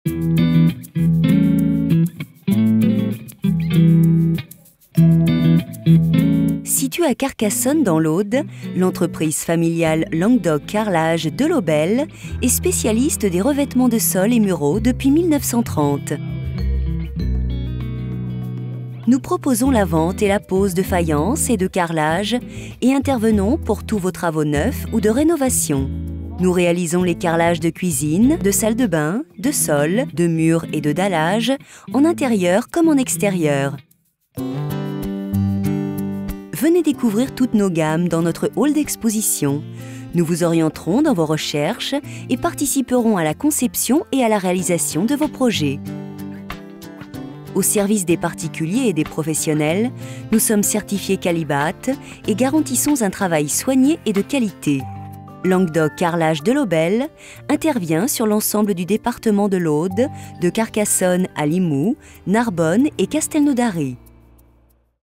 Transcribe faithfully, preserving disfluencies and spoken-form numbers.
Située à Carcassonne dans l'Aude, l'entreprise familiale Languedoc Carrelage de Lobel est spécialiste des revêtements de sol et muraux depuis mille neuf cent trente. Nous proposons la vente et la pose de faïence et de carrelage et intervenons pour tous vos travaux neufs ou de rénovation. Nous réalisons les carrelages de cuisine, de salle de bain, de sol, de murs et de dallage, en intérieur comme en extérieur. Venez découvrir toutes nos gammes dans notre hall d'exposition. Nous vous orienterons dans vos recherches et participerons à la conception et à la réalisation de vos projets. Au service des particuliers et des professionnels, nous sommes certifiés Calibat et garantissons un travail soigné et de qualité. Languedoc Carrelage de Lobel intervient sur l'ensemble du département de l'Aude, de Carcassonne à Limoux, Narbonne et Castelnaudary.